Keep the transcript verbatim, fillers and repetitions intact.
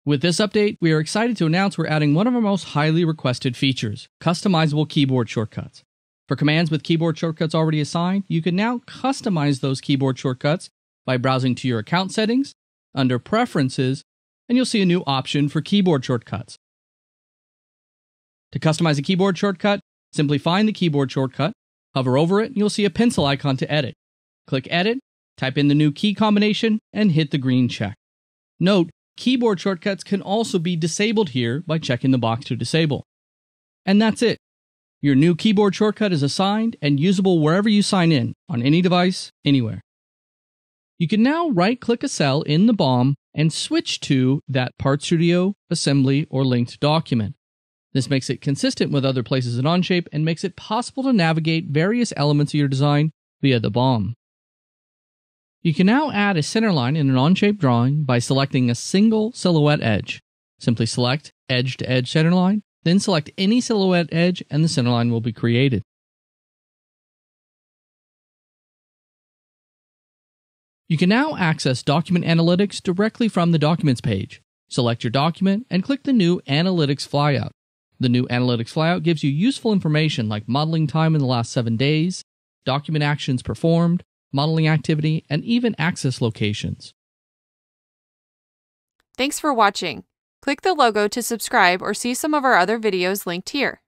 With this update, we are excited to announce we're adding one of our most highly requested features, customizable keyboard shortcuts. For commands with keyboard shortcuts already assigned, you can now customize those keyboard shortcuts by browsing to your account settings, under Preferences, and you'll see a new option for keyboard shortcuts. To customize a keyboard shortcut, simply find the keyboard shortcut, hover over it, and you'll see a pencil icon to edit. Click Edit, type in the new key combination, and hit the green check. Note, keyboard shortcuts can also be disabled here by checking the box to disable. And that's it. Your new keyboard shortcut is assigned and usable wherever you sign in, on any device, anywhere. You can now right-click a cell in the B O M and switch to that Part Studio, Assembly, or linked document. This makes it consistent with other places in Onshape and makes it possible to navigate various elements of your design via the B O M. You can now add a centerline in an Onshape drawing by selecting a single silhouette edge. Simply select Edge-to-Edge Centerline, then select any silhouette edge and the centerline will be created. You can now access document analytics directly from the Documents page. Select your document and click the new Analytics flyout. The new Analytics flyout gives you useful information like modeling time in the last seven days, document actions performed, modeling activity, and even access locations. Thanks for watching. Click the logo to subscribe or see some of our other videos linked here.